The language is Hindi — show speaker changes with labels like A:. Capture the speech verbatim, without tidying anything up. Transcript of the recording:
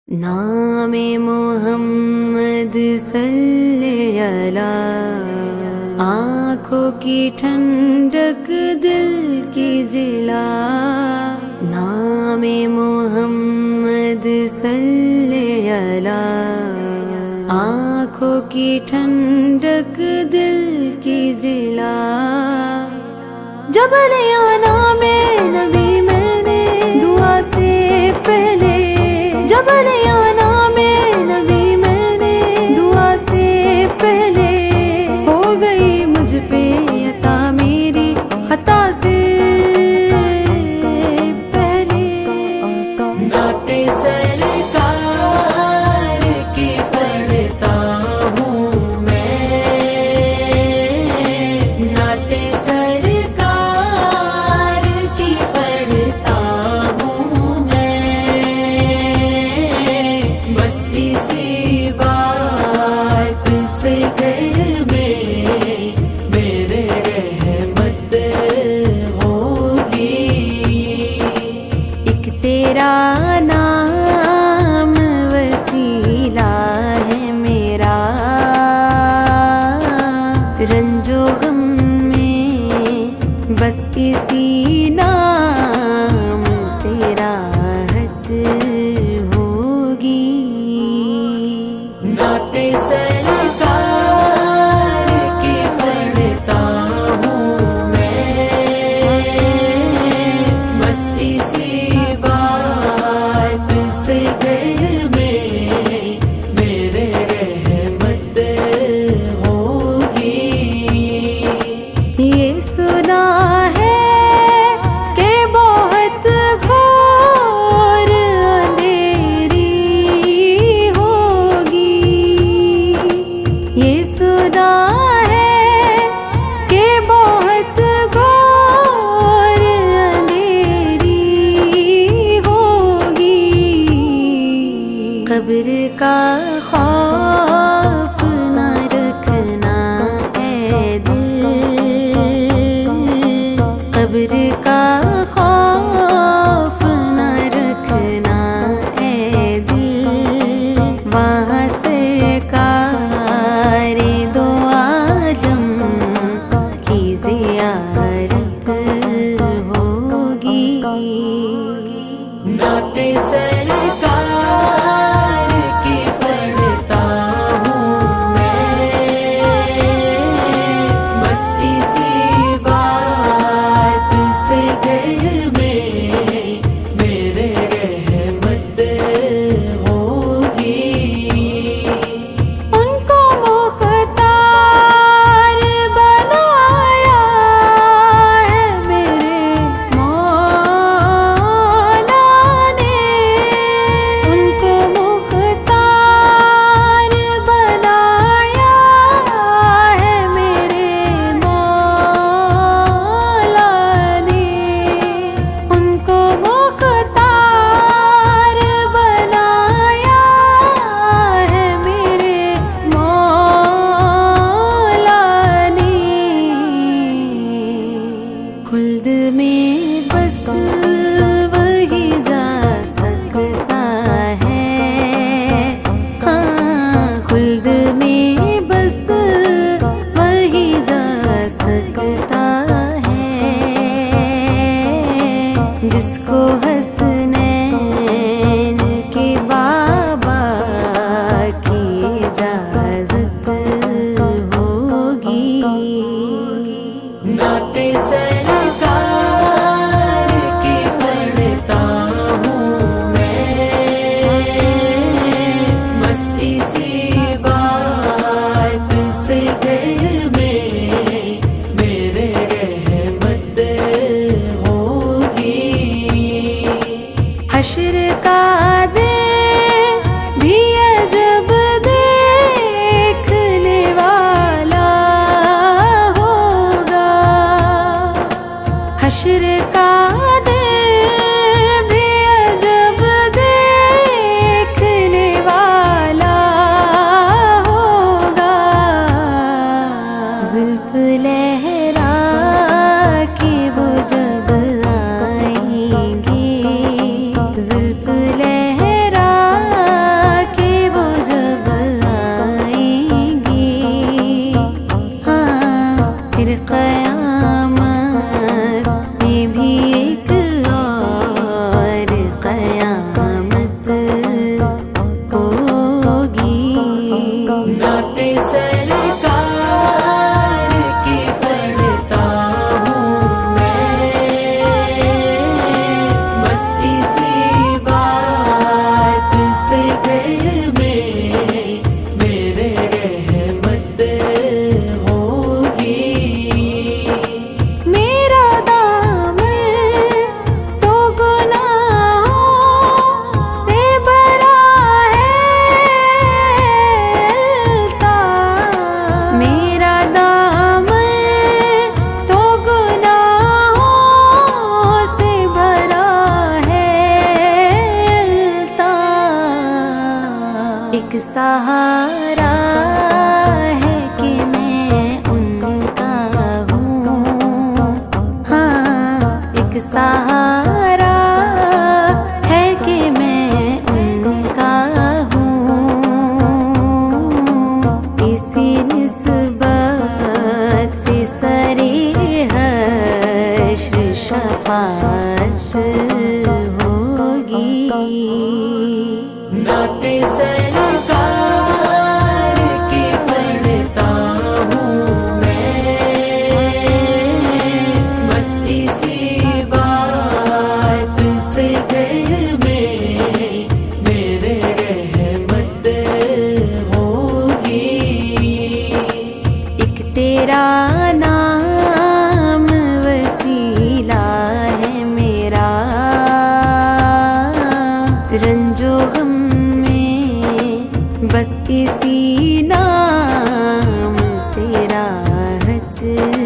A: नामे मोहम्मद सल्ले अला, आँखों की ठंडक दिल की जिला। नामे मोहम्मद सल्ले अला, आँखों की ठंडक दिल की जिला। जबलियाना में नबी मैंने दुआ से पहले, जबलियाना में नबी मैंने दुआ से पहले, हो गई मुझ पे अता मेरी खता से पहले। नाते सरकार की पढ़ता हूँ मैं, नाते सरकार की पढ़ता हूँ मैं, बस इसी बात से घर में मेरे रहमत होगी। एक तेरा नाम वसीला है मेरा, रंजो गम में बस इसी नाम से राहत होगी। नाते सरकार की पढ़ता हूँ मैं, बस इसी बात से घर में मेरे रहमत होगी। ये सुना है कि बहुत घोर अंधेरी होगी, ये सुना है कि बहुत घोर अंधेरी होगी। कब्र का खौफ न रखना है दिल, कब्र का खौफ न रखना है दिल। वहाँ सरकार दो आलम की ज़ियारत होगी। नाते सरकार की पढ़ता हूँ मैं, बस इसी बात से घर में मेरे रहमत होगी। एक सहारा है कि मैं उनका हूँ। हाँ, एक सहारा है कि मैं उनका हूँ। इसी निस्बत से सरे हश्र शफाअत होगी। नाते सरकार के पढ़ता हूँ मैं, बस इसी बात से घर में मेरे रहमत होगी। एक तेरा नाम वसीला है मेरा, रंजो गम बस इसी नाम से राहत